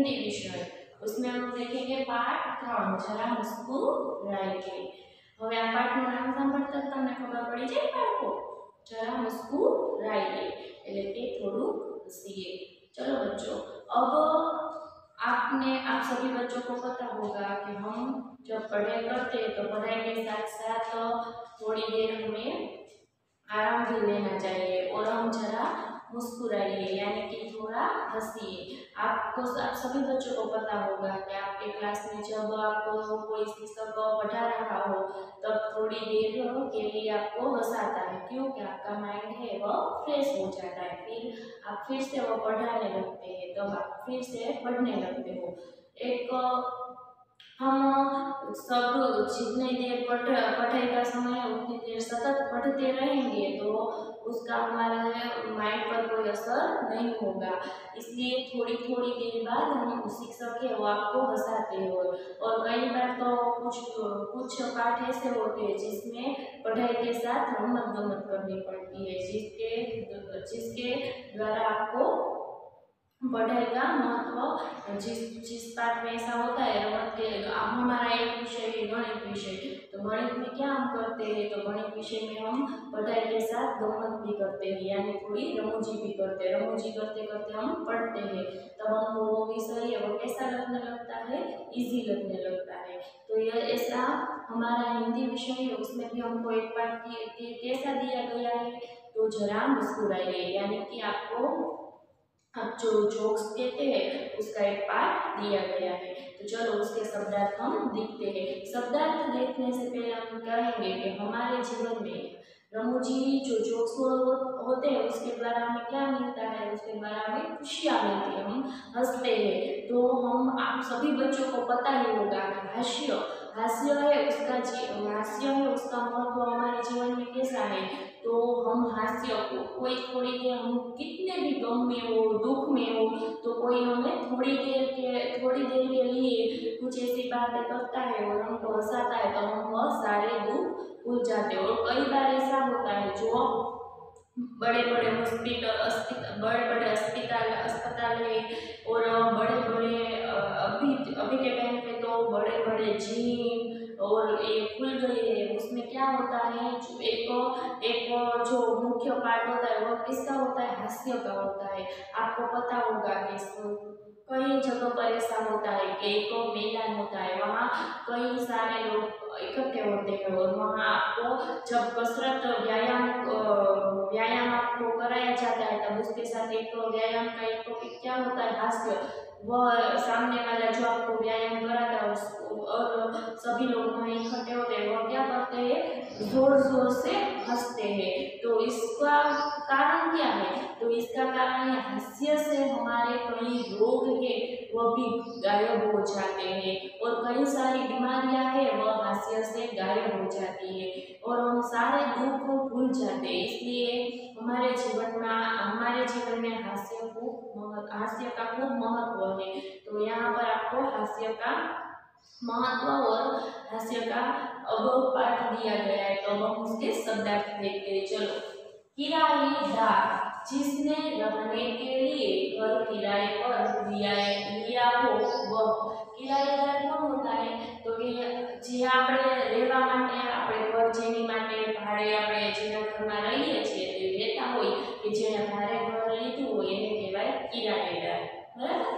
हिंदी विषय, उसमें हम देखेंगे पाठ 3 जरा मुस्कुराइए। હવે આ પાઠનું નામ સાંભળતા તમને ખબર પડી જાય બાળકો, जरा मुस्कुराइए એટલે કે થોડું હસીએ। चलो बच्चों, अब आप सभी बच्चों को पता होगा कि हम जब पढ़ाई करते हैं तो पढ़ाई के साथ साथ थोड़ी देर हमें आराम भी लेना चाहिए और हम जरा मुस्कुराइए यानी कि थोड़ा हंसिए। आप सभी बच्चों को पता होगा कि आपके क्लास में जब आपको कोई शिक्षक पढ़ा रहा हो तब थोड़ी देर के लिए आपको हंसाता है, क्योंकि आपका माइंड है वह फ्रेश हो जाता है, फिर आप फिर से वो पढ़ाने लगते हैं, तब आप फिर से पढ़ने लगते हो। एक हम सब जितनी देर पढ़ाई का समय है उतनी देर सतत पढ़ते रहेंगे तो उसका हमारे माइंड पर कोई असर नहीं होगा, इसलिए थोड़ी थोड़ी देर बाद हम शिक्षक है वो आपको हंसाते हो। और कई बार तो कुछ पाठ ऐसे होते हैं जिसमें पढ़ाई के साथ रमत गमत करनी पड़ती है, जिसके द्वारा आपको पढ़ाई का महत्व जिस पाठ में ऐसा होता है रमत के। अब हमारा एक विषय है गणित विषय, तो गणित में क्या हम करते हैं, तो गणित विषय में हम पढ़ाई के साथ गमत भी करते हैं यानी थोड़ी रमूजी भी करते हैं, रमूजी करते करते हम पढ़ते हैं, तब हमको वो विषय है वो कैसा लगने लगता है, इजी लगने लगता है। तो ये ऐसा हमारा हिंदी विषय है, उसमें भी हमको एक पाठ कैसा दिया गया है, तो जरा मुस्कुराइए यानी कि आपको अब जो जोक्स कहते हैं उसका एक पाठ दिया गया है। तो चलो उसके शब्दार्थ हम देखते हैं। शब्दार्थ देखने से पहले हम कहेंगे कि हमारे जीवन में रमूजी जो जोक्स होते हैं उसके द्वारा हमें क्या मिलता है, उसके द्वारा हमें खुशियाँ मिलती है, हम हंसते हैं। तो हम आप सभी बच्चों को पता ही होगा कि हास्य है उसका महत्व हमारे जीवन में कैसा है। तो हम हास्य कोई थोड़ी देर हम कितने भी गम में हो, दुख में हो, तो कोई हमें थोड़ी देर के लिए कुछ ऐसी बातें करता है और हमको हंसाता है तो हम वह सारे दुख भूल जाते हैं। और कई बार ऐसा होता है जो बड़े बड़े अस्पताल है और अभी के टाइम पे तो बड़े बड़े जिम और ये खुल गए हैं, उसमें क्या होता है एक जो मुख्य पार्ट होता है वो किसका होता है, हास्य का होता है। आपको पता होगा कि कई जगह पर ऐसा होता है कि एक मैदान होता है, वहाँ कई सारे लोग इकट्ठे होते हैं और वहाँ आपको जब कसरत व्यायाम आपको कराया जाता है तब उसके साथ एक व्यायाम का एक टॉपिक क्या होता है, हास्य। वह सामने वाला जो आपको व्यायाम कराता है और सभी लोग वहाँ इकट्ठे होते हैं, वह क्या करते हैं, जोर जोर से हंसते हैं। तो इसका कारण क्या है, तो इसका कारण है हास्य से हमारे कई रोग है वह भी गायब हो जाते हैं और कई सारी बीमारियां है वह हास्य से गायब हो जाती है और हम सारे दुख को भूल जाते हैं। इसलिए हमारे जीवन में हास्य का खूब महत्व है। तो यहाँ पर आपको हास्य का महत्व और हास्य का अब पाठ दिया गया है, तो हम उसके शब्दार्थ देखते हैं। चलो, किराएदार जिसने रहने के लिए घर किराए पर लिया हो वह किराएदार कौन होता है, तो जे આપણે રહેવા માટે આપણે ઘર જેની માટે ભાડે આપણે જેના ઘરમાં રહીએ છીએ તે રહેતા હોય કે જેણે ભાડે ઘર લીધું હોય એને કહેવાય કિરાએદાર, બરાબર।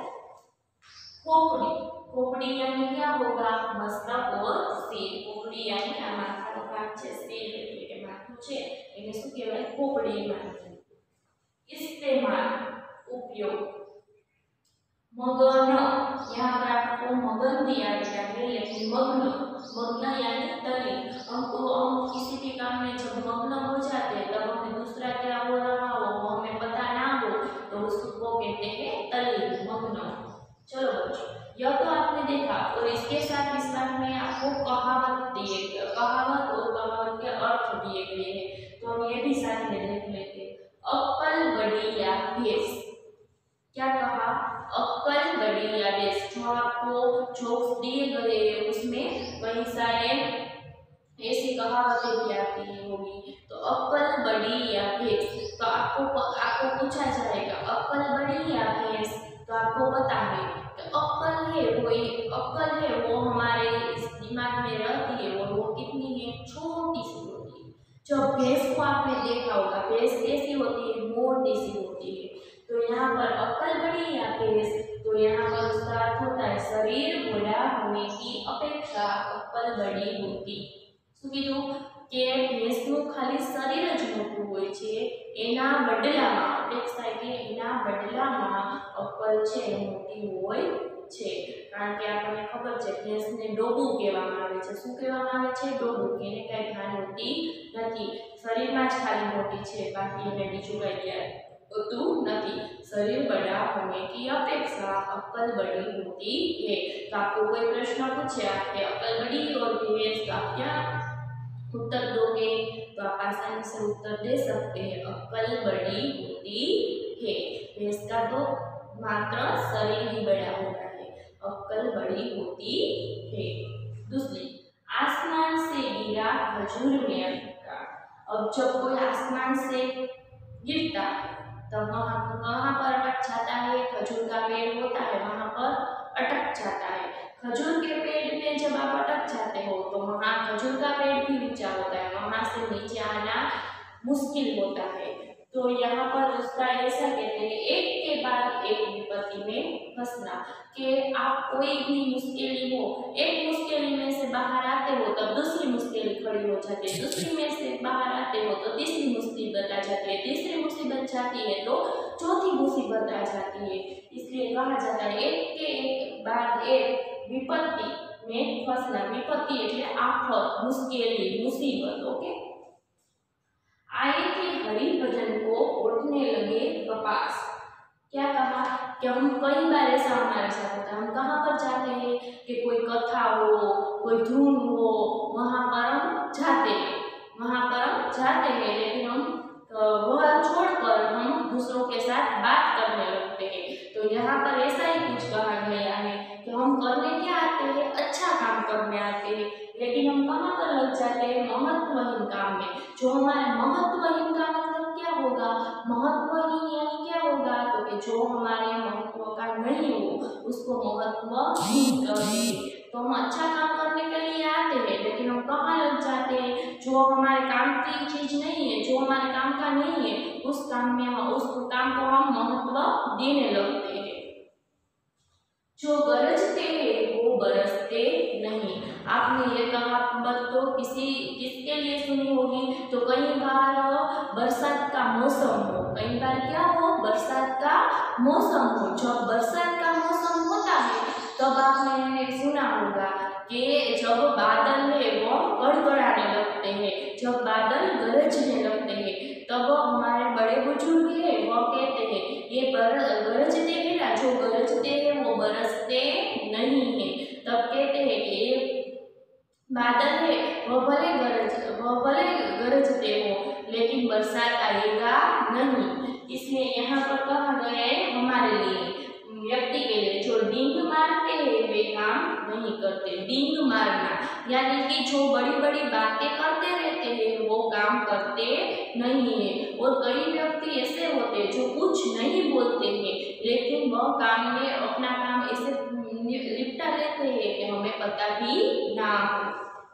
खोपड़ी यानी क्या होगा, मस्तक और सिर। खोपड़ी यानी आ माथाનો ભાગ છે, સિર એટલે કે માથું છે એને શું કહેવાય, खोपड़ी માથું। इस्तेमाल उपयोग, मगन यहाँ पर आपको मगन दिया गया है लेकिन मग्न यानी तल्लीन। हम किसी भी काम में जब मग्न हो जाते हैं तब हमें दूसरा क्या हो रहा हो वो हमें पता ना हो तो उसको कहते हैं तल्लीन, मग्न। चलो बच्चों, यह तो आपने देखा और इसके साथ इस बात में आपको कहावत और कहावत के अर्थ दिए गए हैं, तो हम ये भी साथ में देख लेते हैं। अक्कल बड़ी या भैंस, क्या कहा, अक्कल बड़ी या भैंस। जो आपको जोक्स दिए गए उसमें कई सारे ऐसी कहावतें भी आती होगी। तो अक्कल बड़ी या भैंस, तो आपको पूछा जाएगा अक्कल बड़ी या भैंस, तो आपको पता है कि कोई अक्ल है वो हमारे इस दिमाग में रहती है और वो कितनी है, छोटी सी होती है। जब भैंस को आपने देखा होगा, भैंस कैसी होती है, मोटी सी होती है। तो यहाँ पर अक्ल बड़ी या भैंस, तो यहाँ पर उसका अर्थ होता है शरीर बड़ा होने की अपेक्षा अक्ल बड़ी होती। શું કીધું કે ભેંસનું ખાલી શરીર જ મોટું હોય છે, એના બદલામાં અપેક્ષા એટલે એના બદલામાં અક્કલ છે મોટી હોય છે। કારણ કે આપણને ખબર છે ભેંસને ડોબું કહેવામાં આવે છે। શું કહેવામાં આવે છે? ડોબું, કે એને કાંઈ ભાન હોતી નથી, શરીરમાં જ ખાલી મોટી છે, બાકી એને બીજું કાંઈ होतु नहीं। शरीर बड़ा होने की अपेक्षा अक्ल बड़ी होती है। तो आपको कोई प्रश्न पूछे आपके अक्ल बड़ी और भैंस का क्या उत्तर दोगे? तो आप आसानी से उत्तर दे सकते हैं, अक्ल बड़ी होती है। भैंस का तो मात्र शरीर ही बड़ा होता है, अक्ल बड़ी होती है। दूसरी, आसमान से गिरा खजूर में अटका। अब जब कोई आसमान से गिरता है तब वहाँ पर अटक जाता है, खजूर का पेड़ होता है वहाँ पर अटक जाता है। खजूर के पेड़ में जब आप अटक जाते हो तो वहाँ खजूर का पेड़ भी नीचा होता है, वहाँ से नीचे आना मुश्किल होता है। तो यहाँ पर उसका ऐसा कहते हैं, एक के बाद एक विपत्ति में फंसना, कि आप कोई भी मुश्किल हो, एक मुश्किल में से बाहर आते हो तब दूसरी मुश्किल खड़ी हो जाती है, दूसरी में से बाहर आते हो तो तीसरी मुसीबत आ जाती है, तीसरी मुसीबत जाती है तो चौथी मुसीबत आ जाती है। इसलिए कहा जाता है एक के एक बाद एक विपत्ति में फंसना। विपत्ति એટલે आफत, मुश्किल, मुसीबत। ओके, आए थे हरि भजन को उठने लगे कपास। क्या कहा कि हम कई बार ऐसा हमारे साथ होता है, हम कहाँ पर जाते हैं कि कोई कथा हो, कोई धुन हो, वहाँ पर हम जाते हैं, वहाँ पर हम जाते हैं, लेकिन हम वह छोड़कर हम दूसरों के साथ बात करने लगते हैं। तो यहाँ पर ऐसा ही कुछ कहा गया है कि हम करने क्या आते हैं, अच्छा काम करने आते हैं, लेकिन हम कहाँ पर लग जाते हैं, महत्वहीन काम में। जो हमारे महत्वहीन का मतलब क्या होगा, महत्वहीन यानी क्या होगा, तो कि जो हमारे महत्व का नहीं हो उसको महत्वहीन कहते हैं। तो हम अच्छा काम करने के लिए आते हैं, लेकिन हम कहाँ लग जाते हैं, जो हमारे काम की चीज नहीं है, जो हमारे काम का नहीं है, उस काम में उस काम को हम महत्व देने लगते हैं। जो गरजते हैं वो बरसते नहीं। आपने ये कहावत तो किसके लिए सुनी होगी, तो कई बार बरसात का मौसम हो, कई बार क्या हो, बरसात का मौसम हो। जब बरसात का मौसम होता है तब आपने सुना होगा कि जब बादल है वो गड़गड़ाने लगते हैं, जब बादल गरजने लगते हैं, तब हमारे बड़े बुजुर्ग है वो कहते हैं ये गरजते हैं ना, जो गरजते हैं वो बरसते नहीं है। तब कहते हैं कि ये बादल है वो भले गरजते हो, लेकिन बरसात आएगा नहीं। इसलिए यहाँ पर कहा गया है हमारे लिए, व्यक्ति के लिए, जो डींग मारते हैं वे काम नहीं करते। डींग मारना यानी कि जो बड़ी बड़ी बातें करते रहते हैं वो काम करते नहीं है। और कई व्यक्ति ऐसे होते हैं जो कुछ नहीं बोलते हैं, लेकिन वह काम में अपना काम ऐसे निपटा लेते हैं कि हमें पता भी ना हो।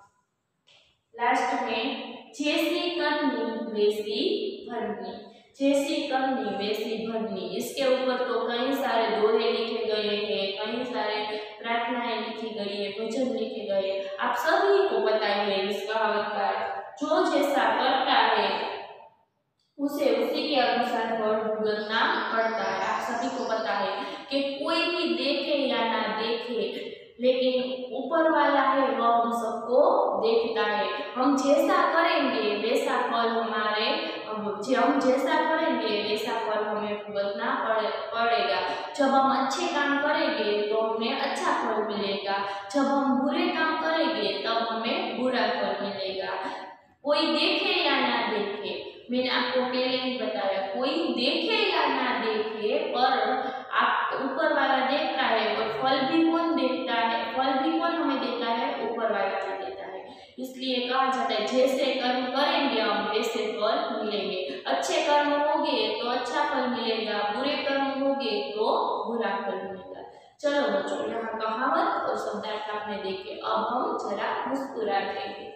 लास्ट में, जैसी करनी वैसी भरनी। जैसी करनी वैसी भरनी, इसके ऊपर तो कई सारे दोहे लिखे गए हैं, कई सारे प्रार्थनाएं लिखी गई है, भजन लिखे गए। आप सभी को पता है इस कहावत का, जो जैसा करता है उसे उसी के अनुसार फल भुगतना पड़ता है। आप सभी को पता है कि कोई भी देखे या ना देखे, लेकिन ऊपर वाला है वह हम सबको देखता है। हम जैसा करेंगे वैसा फल हमारे, हम जैसा करेंगे वैसा फल हमें भुगतना पड़ेगा। जब हम अच्छे काम करेंगे तो हमें अच्छा फल मिलेगा, जब हम बुरे काम करेंगे तब हमें बुरा फल मिलेगा। कोई देखे या ना देखे, मैंने आपको पहले ही बताया, कोई देखे या ना देखे, पर आप ऊपर वाला देखता है और फल भी कौन देखता है, फल भी कौन हमें देता है, ऊपर वाला भी देता है। इसलिए कहा जाता है जैसे कर्म करेंगे हम वैसे फल मिलेंगे। अच्छे कर्म होंगे तो अच्छा फल मिलेगा, बुरे कर्म होंगे तो बुरा फल मिलेगा। चलो बच्चों, यहाँ कहावत और शब्दार्थ आपने देखे। अब हम जरा मुस्कुराते हैं।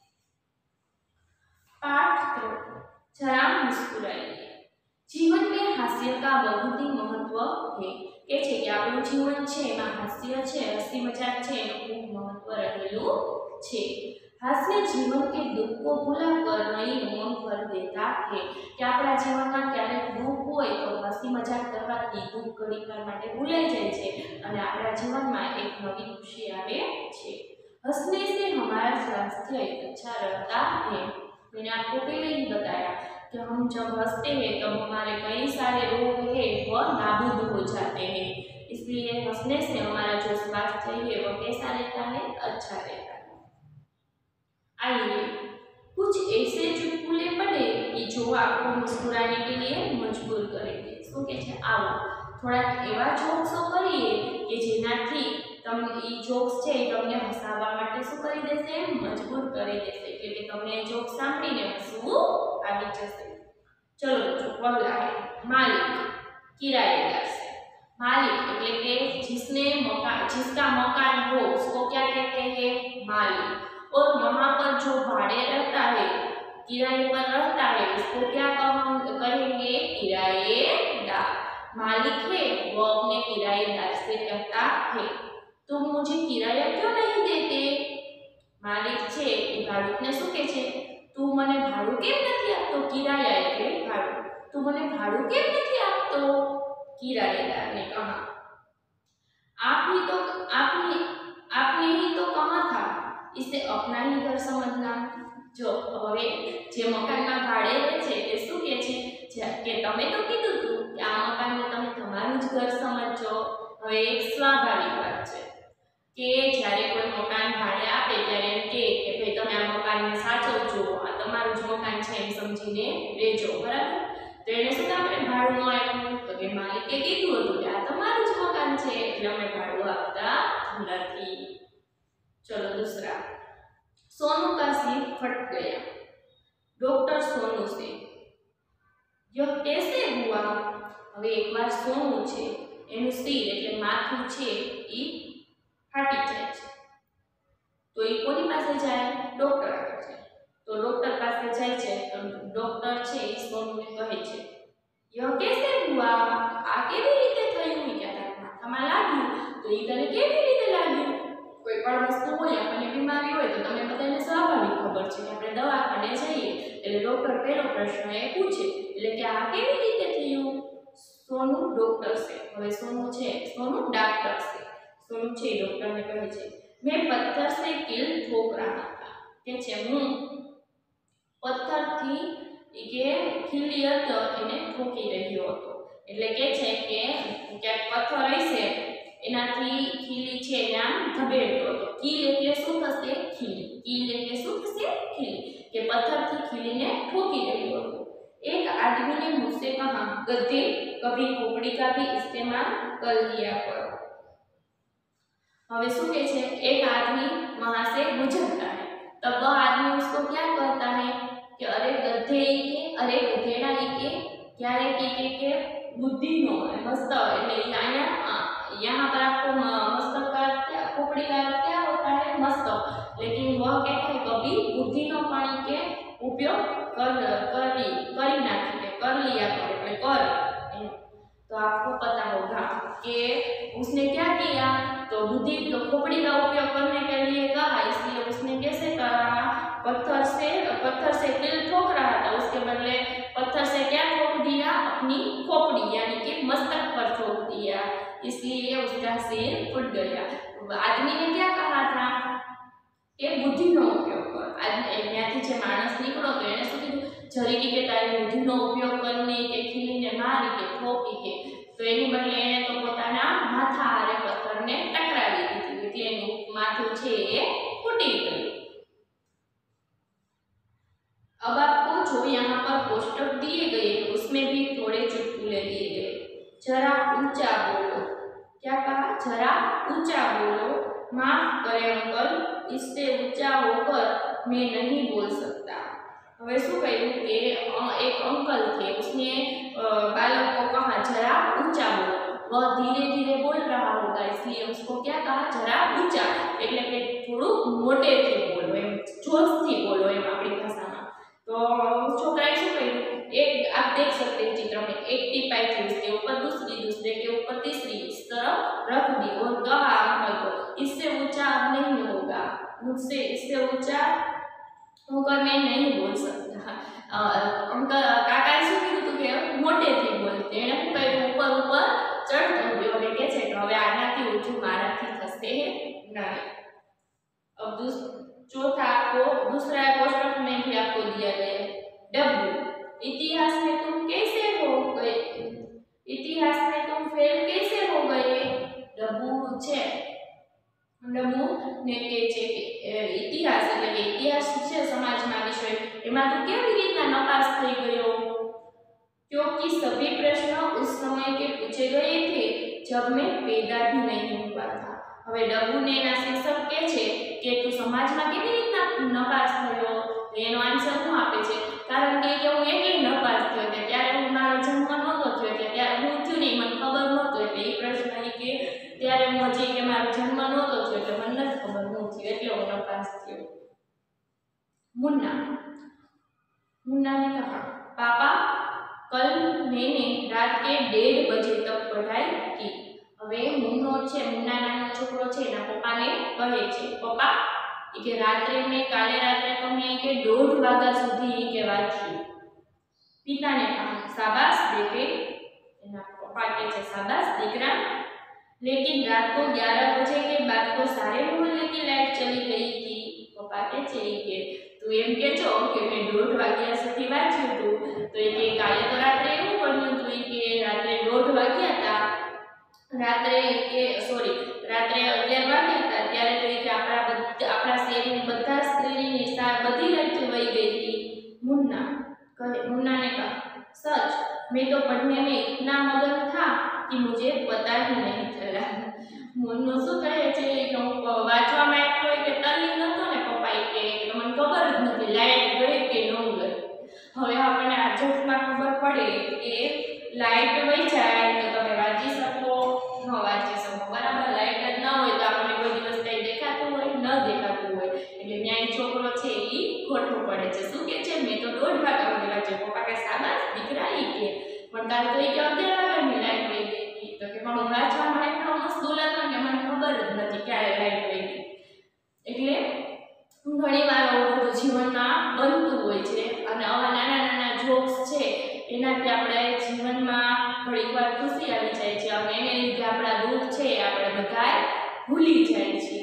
पाठ 3, जरा मुस्कुराइए। जीवन में हास्य का बहुत ही महत्व है। के छे कि આપણું જીવન છે એમાં હાસ્ય છે, હસી મજાક છે એનું ખૂબ મહત્વ રહેલું છે। हास्य जीवन के दुख को भुलाकर नई उमंग भर देता है। कि આપણા જીવનમાં ક્યારેક દુઃખ હોય તો હસી મજાક કરવાથી દુઃખ ઘડીકવાર માટે ભૂલાઈ જાય છે અને આપણા જીવનમાં એક નવી ખુશી આવે છે। हंसने से हमारा स्वास्थ्य अच्छा रहता है। मैंने आपको पहले ही बताया कि हम जब हंसते हैं तब हमारे कई सारे रोग हैं वह नाबूद हो जाते हैं। इसलिए हंसने से हमारा जो स्वास्थ्य है वह कैसा रहता है, अच्छा रहता है। आइए कुछ ऐसे चुटकुले पढ़े कि जो आपको मुस्कुराने के लिए मजबूर करेंगे। શું કે છે, આવો થોડાક એવા જોક્સો કરીએ કે જેનાથી તમને એ જોક્સ છે એ તમને હસાવવા માટે શું કરી દેશે, મજબૂર કરી દેશે કે તમને એ જોક સાંભળીને હસવું આવી જશે। चलो बच्चों, पहला है मालिक किराएदार से। मालिक એટલે કે जिसका मकान हो उसको क्या कहते हैं, मालिक। और वहां पर जो भाड़े रहता है, किराए पर रहता है, उसको क्या कहेंगे, किराएदार। मालिक है वो अपने किराएदार से कहता है तुम मुझे किराया क्यों नहीं देते। मालिक छे એ ભાડુતને શું કહે છે, તું મને ભાડું કેમ નથી આપતો। કિરાયા એટલે ભાડું, તું મને ભાડું કેમ નથી આપતો। किराएदार ने कहा आपने ही तो कहा था इसे अपना ही घर समझना। जो હવે જે મકાનમાં ભાડે રહે છે તે શું કહે છે કે તમે તો કીધું હતું કે આ મકાનને તમે તમારું જ ઘર સમજજો। હવે એક સ્વાભાવિક વાત છે કે જ્યારે કોઈ મકાન ભાડે આપે ત્યારે એમ કે ભાઈ તમે આ મકાનને સાચવજો, આ તમારું જ મકાન છે એમ સમજીને રહેજો, બરાબર। તો એને શું આપણે ભાડું ન આપ્યું, તો કે માલિકે કીધું હતું કે આ તમારું જ મકાન છે એટલે અમે ભાડું આપતા નથી। चलो दूसरा, सोनू का सिर फट गया। डॉक्टर सोनू से यह कैसे हुआ। હવે એકવાર સોનુ છે એનું સિર એટલે માથું છે એ ફાટી જાય છે તો એ કોની પાસે જાય, ડોક્ટર આગળ જાય। તો ડોક્ટર પાસે જાય છે તો ડોક્ટર છે એ સોનુને કહે છે यह कैसे हुआ, આ કેવી રીતે થયું, કે તારા માથામાં લાગ્યું તો એ તને કેવી રીતે લાગ્યું। કોઈ પણ વસ્તુ હોય, આપણને બીમારી હોય તો તમને બધાને સ્વાભાવિક ખબર છે કે આપણે દવાખાને જઈએ એટલે ડોક્ટર પહેલો પ્રશ્ન એ પૂછે એટલે કે આ કેવી રીતે થયું। સોનુ ડોક્ટર છે, હવે સોનુ છે સોનુ ડॉक्टर છે, સોનુ છે ડોક્ટર ને કહે છે मैं पत्थर से कील ठोक रहा था। કે છે હું પથ્થરથી કે ખીલી હતો એને ઠોકી રહ્યો હતો। એટલે કે છે કે ક્યાંક પથ્થર હશે એનાથી ખીલી છે એને આમ ધબેડતો હતો। कील એટલે શું થશે, ખીલી। कील એટલે શું થશે, ખીલી। કે પથ્થરથી ખીલીને ઠોકી રહ્યો હતો। एक आदमी ने मुझसे कहा गधे कभी खोपड़ी का भी इस्तेमाल कर लिया करो। હવે શું કહે છે, एक आदमी वहां से गुजरता है तब वह आदमी उसको क्या कहता है कि अरे गधे के, अरे गधेड़ा के, क्यारे के बुद्धि नो मस्तक એટલે यहाँ पर आपको मस्तक का क्या, खोपड़ी का क्या होता है, मस्तक। लेकिन वह कहता है कभी बुद्धि नो पानी के उपयोग कर लिया कर। तो आपको पता होगा कि उसने क्या किया, तो बुद्धि खोपड़ी का उपयोग करने के लिए कहा, इसलिए उसने कैसे करा, पत्थर से कील ठोक रहा था, उसके बदले पत्थर से क्या ठोक दिया, अपनी खोपड़ी यानी कि मस्तक पर ठोक दिया, इसलिए उसका सिर फूट गया। आदमी ने क्या कहा था कि बुद्धि नो उपयोग कर। ત્યાંથી જે માણસ નીકળો તો એને શું કીધું, જરીકી કે તારી બુદ્ધિનો ઉપયોગ કરીને કે ખીલીને મારી કે ઠોકી કે, તો એની બદલે એને તો પોતાના માથા હારે પથ્થરને ટકરાવી દીધું એટલે એનું માથું છે એ ફૂટી ગયું। अब आपको जो यहाँ पर कोष्टक दिए गए उसमें भी थोड़े चुटकुले दिए गए। जरा ऊंचा बोलो, क्या कहा, जरा ऊंचा बोलो। माफ करें अंकल, इससे ऊंचा होकर मैं नहीं बोल सकता। હવે શું કહ્યું કે એક અંકલ थे, उसने बालक को कहा जरा ऊंचा बोलो। वह धीरे धीरे बोल रहा होगा, इसलिए उसको क्या कहा, जरा ऊंचा, એટલે કે થોડું મોટેથી બોલો, એમ જોશથી બોલો એમ આપણી ભાષામાં। तो छोकराए શું કર્યું, एक आप देख सकते हैं चित्र में, एक टीपाई थी उसके ऊपर दूसरी, दूसरे के ऊपर तीसरी, इस तरह रख दी और कहा अंकल को, इससे ऊंचा अब नहीं होगा, मुझसे इससे ऊंचा होकर मैं नहीं बोल सकता। अंकल काकाए શું કીધું હતું કે મોટેથી બોલતે, એને શું કર્યું, ઉપર ઉપર ચડતો ગયો અને કહે છે કે હવે આનાથી ઊંચું મારાથી થશે નહીં। अब चौथा आपको दूसरा क्वेश्चन में भी आपको दिया गया है, डब्ल्यू, इतिहास में तुम कैसे हो गए, इतिहास में तुम फेल कैसे हो गए। डब्ल्यू છે, ડબ્લ્યू ને કહે છે કે ઇતિહાસ એટલે કે ઇતિહાસ છે સમાજના વિષય, એમાં તું કેવી રીતના નપાસ થઈ ગયો। क्योंकि सभी प्रश्न उस समय के पूछे गए थे जब मैं पैदा भी नहीं हुआ था। હવે ડબ્લ્યુ ને એના શિક્ષક કહે છે કે તું સમાજમાં કેવી રીતના નપાસ થયો, એનો આન્સર શું આપે છે, કારણ કે હું એટલે નપાસ થયો કે ત્યારે હું મારો જન્મ નહોતો થયો, એટલે ત્યારે હું થયું નહીં, મને ખબર નહોતું, એટલે એ પ્રશ્ન કે ત્યારે હું હજી કે મારો જન્મ નહોતો થયો એટલે મને નથી ખબર હું થયું, એટલે હું નપાસ થયો। मुन्ना, मुन्ना ने कहा, पापा कल मैंने रात के 1:30 बजे तक पढ़ाई की। હવે મુન્નો છે, મુન્ના નામનો છોકરો છે, એના પપ્પાને કહે છે, પપ્પા કે રાત્રે મેં કાલે રાત્રે તો મેં કે 1:30 વાગ્યા સુધી કે વાંચ્યું। પિતાને કહા, શાબાશ બેटे, એના પપ્પા કહે છે શાબાશ દીકરા, लेकिन रात को 11 बजे के बाद तो सारे मोहल्ले की लाइट चली गई थी। पप्पा કહે છે કે તું એમ કે છો કે મેં 1:30 વાગ્યા સુધી વાંચ્યું હતું, તો એ કે કાલે તો રાત્રે એવું બન્યું હતું કે રાત્રે 1:30 વાગ્યા હતા, રાત્રે કે સોરી રાત્રે 11 વાગ્યા હતા ત્યારે તો કે આપણા શેરીની બધા સ્ત્રીની બધી લાઈટ વહી गई थी। मुन्ना कहे, मुन्ना ने कहा, सच मैं तो पढ़ने में इतना मगन था कि मुझे पता ही नहीं चला। मुन्नो શું કહે છે કે હું વાંચવામાં એટલો કે તલ્લીન નહોતો ને પપ્પાએ કે મને ખબર જ નથી લાઈટ ગઈ કે ન ગઈ। હવે આપણને આ જોકમાં ખબર પડે કે લાઈટ વહી જાય તો તમે વાંચી શકો, ન વાંચી શકો, બરાબર। લાઈટ જ ન હોય તો આપણને કોઈ દિવસ કંઈ દેખાતું હોય ન દેખાતું હોય, એટલે ન્યાય છોકરો છે એ ખોટું પડે છે। શું કે છે, મેં તો 1:30 વાગ્યા સુધી વાંચ્યું। પપ્પા કે શાબાશ દીકરા, એ કે પણ કાલ તો એ કે 11 વાગ્યાની લાઈટ વહી ગઈ હતી, તો કે પણ હું વાંચવામાં એટલો મશગુલ હતો કે મને ખબર જ નથી ક્યારે લાઈટ વહી ગઈ। એટલે ઘણીવાર આવું બધું જીવનમાં બનતું હોય છે, અને આવા નાના નાના જોક્સ છે એનાથી આપણે જીવનમાં ઘણીવાર ખુશી આવી જાય છે, અને એને લીધે આપણા દુઃખ છે આપણે બધા ભૂલી જાય છે।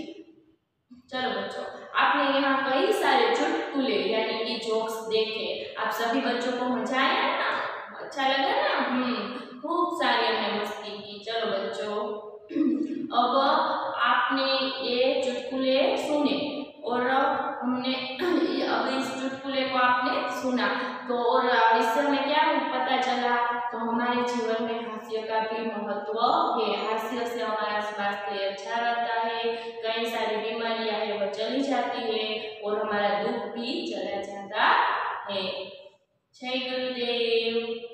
चलो बच्चों, आपने यहाँ कई सारे चुटकुले यानी कि जोक्स देखे, आप सभी बच्चों को मजा आया ना, अच्छा लगा ना, खूब सारी हमने मस्ती की। चलो बच्चों, अब आपने ये चुटकुले सुने और हमने अब इस चुटकुले को आपने सुना तो और इससे हमें क्या पता चला, तो हमारे जीवन में हास्य का भी महत्व है। हास्य से हमारा स्वास्थ्य अच्छा रहता है, कई सारी बीमारियां है वो चली जाती है और हमारा दुख भी चला जाता है। जय गुरुदेव।